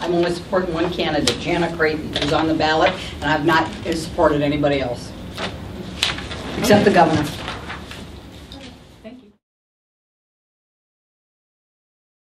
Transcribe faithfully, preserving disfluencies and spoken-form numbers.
I'm only supporting one candidate, Jana Creighton, who's on the ballot, and I've not supported anybody else, except the governor.